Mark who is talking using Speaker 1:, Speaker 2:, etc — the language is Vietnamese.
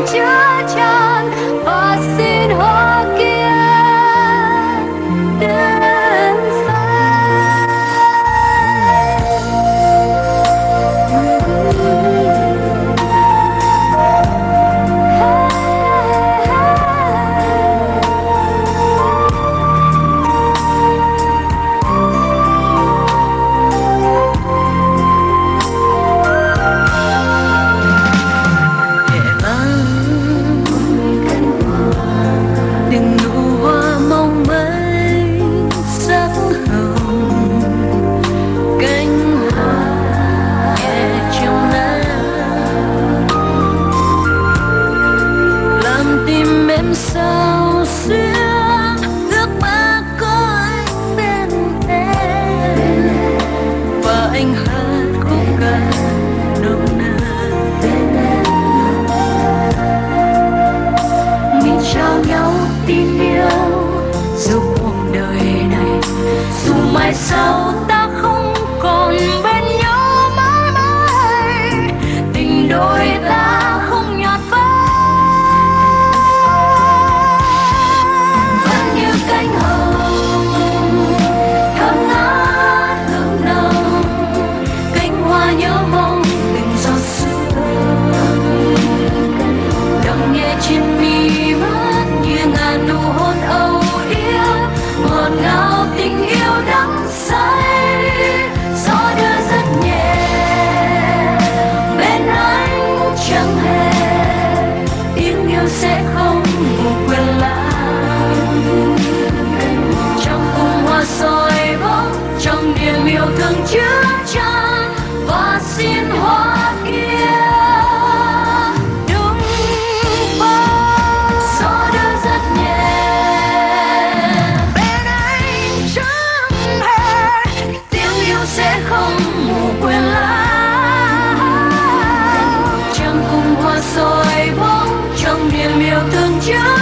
Speaker 1: chứa chan và xin hoa kia đến sao xuyên ước mơ có anh bên em và anh hát khúc ca nồng nàn mình trao nhau tin yêu dù cuộc đời này dù mai sau ta không còn bên nhau mãi mãi tình đôi ta không nhạt phai. Cánh hồng thơm ngát hương nồng, cánh hoa nhớ mong từng giọt sương đong nhẹ trên mi mắt như ngàn nụ hôn âu yếm ngọt ngào tình yêu đắm say. Gió đưa rất nhẹ bên anh chẳng hề tiếng yêu sẽ không ngủ quên lãng. Soi bóng trong niềm yêu thương chứa chan và xin hoa kia đúng bao. Gió đưa rất nhẹ bên anh chẳng hề tiếng yêu sẽ không ngủ quên lãng. Trăng cùng hoa soi bóng trong niềm yêu thương chứa